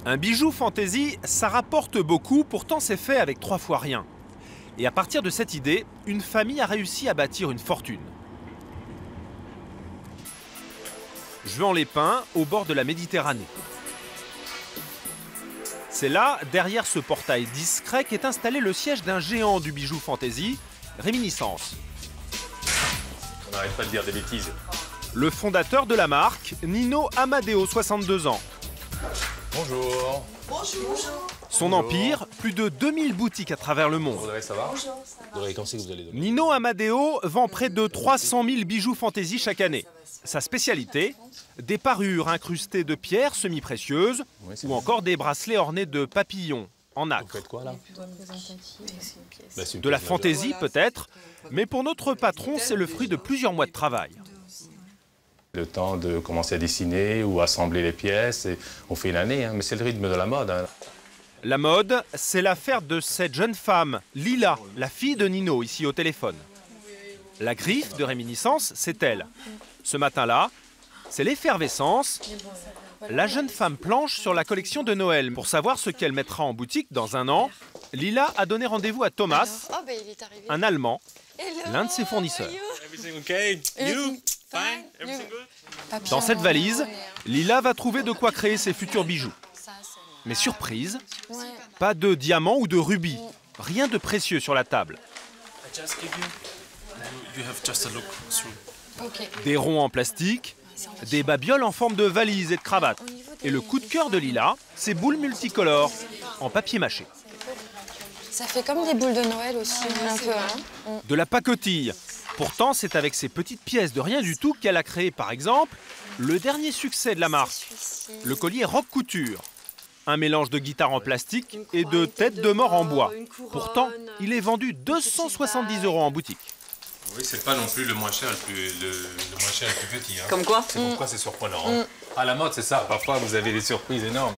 Un bijou fantaisie, ça rapporte beaucoup, pourtant c'est fait avec 3 fois rien. Et à partir de cette idée, une famille a réussi à bâtir une fortune. Juan-les-Pins, au bord de la Méditerranée. C'est là, derrière ce portail discret, qu'est installé le siège d'un géant du bijou fantaisie, Réminiscence. On n'arrête pas de dire des bêtises. Le fondateur de la marque, Nino Amadeo, 62 ans. Bonjour. Bonjour. Son empire, plus de 2000 boutiques à travers le monde. Ça va? Bonjour, ça va. Quand c'est que vous allez donner? Nino Amadeo vend près de 300 000 bijoux fantaisie chaque année. Sa spécialité, des parures incrustées de pierres semi-précieuses ou encore des bracelets ornés de papillons en Vous nacre. faites quoi là? C'est une De la pièce fantaisie peut-être, mais pour notre patron, c'est le fruit de plusieurs mois de travail. Le temps de commencer à dessiner ou assembler les pièces, et on fait une année, hein, mais c'est le rythme de la mode. Hein. La mode, c'est l'affaire de cette jeune femme, Lila, la fille de Nino, ici au téléphone. La griffe de Réminiscence, c'est elle. Ce matin-là, c'est l'effervescence. La jeune femme planche sur la collection de Noël. Pour savoir ce qu'elle mettra en boutique dans un an, Lila a donné rendez-vous à Thomas, il est arrivé. un Allemand, Hello, l'un de ses fournisseurs. Everything okay? You? Fine? Everything good? Dans cette valise, Lila va trouver de quoi créer ses futurs bijoux. Mais surprise, pas de diamants ou de rubis. Rien de précieux sur la table. Des ronds en plastique, des babioles en forme de valises et de cravates. Et le coup de cœur de Lila, ces boules multicolores en papier mâché. Ça fait comme des boules de Noël aussi, un peu. Hein. De la pacotille. Pourtant, c'est avec ces petites pièces de rien du tout qu'elle a créé, par exemple, le dernier succès de la marque, le collier Rock Couture. Un mélange de guitare en plastique et de tête de mort en bois. Pourtant, il est vendu 270 € en boutique. Oui, c'est pas non plus le moins cher, le moins cher, le plus petit. Hein. Comme quoi? C'est pourquoi c'est surprenant. Hein. À la mode, c'est ça. Parfois, vous avez des surprises énormes.